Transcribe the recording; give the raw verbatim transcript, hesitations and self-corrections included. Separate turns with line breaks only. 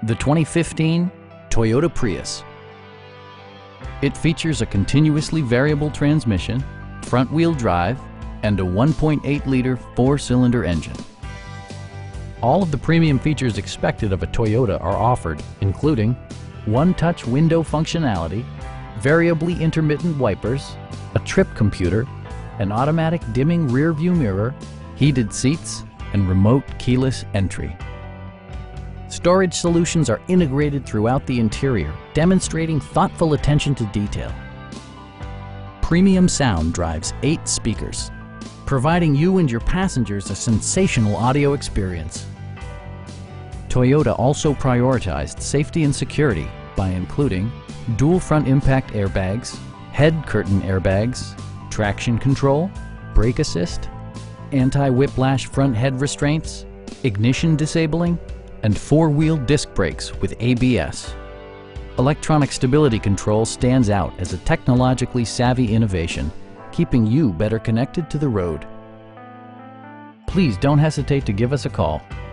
The twenty fifteen Toyota Prius. It features a continuously variable transmission, front-wheel drive, and a one point eight liter four-cylinder engine. All of the premium features expected of a Toyota are offered, including one-touch window functionality, variably intermittent wipers, a trip computer, an automatic dimming rear-view mirror, heated seats, and remote keyless entry. Storage solutions are integrated throughout the interior, demonstrating thoughtful attention to detail. Premium sound drives eight speakers, providing you and your passengers a sensational audio experience. Toyota also prioritized safety and security by including dual front impact airbags, head curtain airbags, traction control, brake assist, anti-whiplash front head restraints, ignition disabling, and four-wheel disc brakes with A B S. Electronic stability control stands out as a technologically savvy innovation, keeping you better connected to the road. Please don't hesitate to give us a call.